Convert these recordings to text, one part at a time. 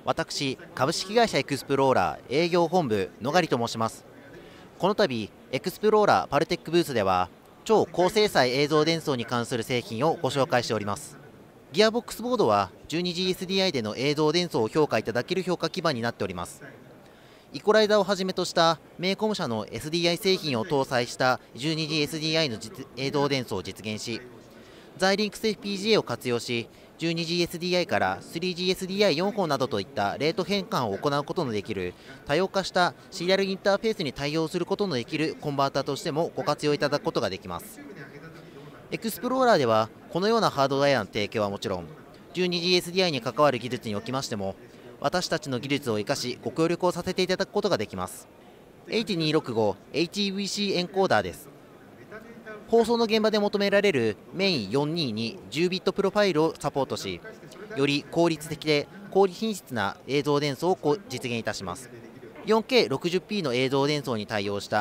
私、株式会社エクスプローラー営業本部野狩と申します。この度、エクスプローラーパルテックブースでは、超高精細映像伝送に関する製品をご紹介しております。ギアボックスボードは 12GSDI での映像伝送を評価いただける評価基盤になっております。イコライザーをはじめとしたメイコム社の SDI 製品を搭載した 12GSDI の映像伝送を実現し、ザイリンクス FPGA を活用し、12GSDI から 3GSDI4 本などといったレート変換を行うことのできる多様化したシリアルインターフェースに対応することのできるコンバータとしてもご活用いただくことができます。エクスプローラーではこのようなハードウェアの提供はもちろん、12GSDI に関わる技術におきましても、私たちの技術を生かしご協力をさせていただくことができます。8265HEVC エンコーダーです。放送の現場で求められるメイン42に10ビットプロファイルをサポートし、より効率的で高品質な映像伝送を実現いたします。4K60p の映像伝送に対応した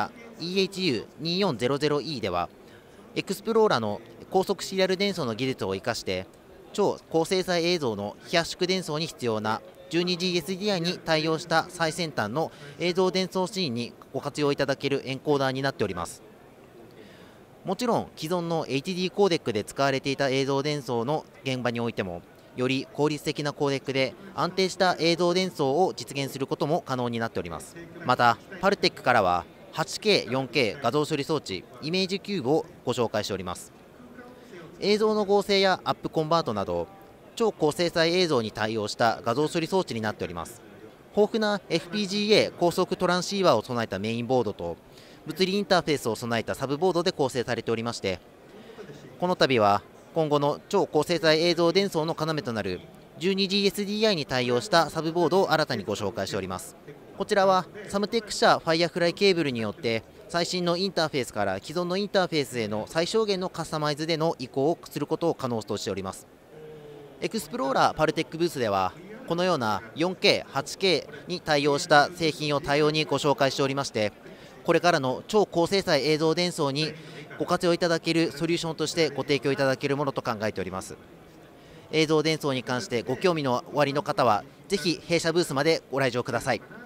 EHU2400E では、エクスプローラの高速シリアル伝送の技術を生かして、超高精細映像の非圧縮伝送に必要な 12GSDI に対応した最先端の映像伝送シーンにご活用いただけるエンコーダーになっております。もちろん既存の HD コーデックで使われていた映像伝送の現場においても、より効率的なコーデックで安定した映像伝送を実現することも可能になっております。またパルテックからは 8K、4K 画像処理装置イメージキューブをご紹介しております。映像の合成やアップコンバートなど超高精細映像に対応した画像処理装置になっております。豊富な FPGA 高速トランシーバーを備えたメインボードと物理インターフェースを備えたサブボードで構成されておりまして、この度は今後の超高精細映像伝送の要となる 12GSDI に対応したサブボードを新たにご紹介しております。こちらはサムテック社 Firefly ケーブルによって最新のインターフェースから既存のインターフェースへの最小限のカスタマイズでの移行をすることを可能としております。エクスプローラーパルテックブースではこのような 4K、8K に対応した製品を多様にご紹介しておりまして、これからの超高精細映像伝送にご活用いただけるソリューションとしてご提供いただけるものと考えております。映像伝送に関してご興味のおありの方はぜひ弊社ブースまでご来場ください。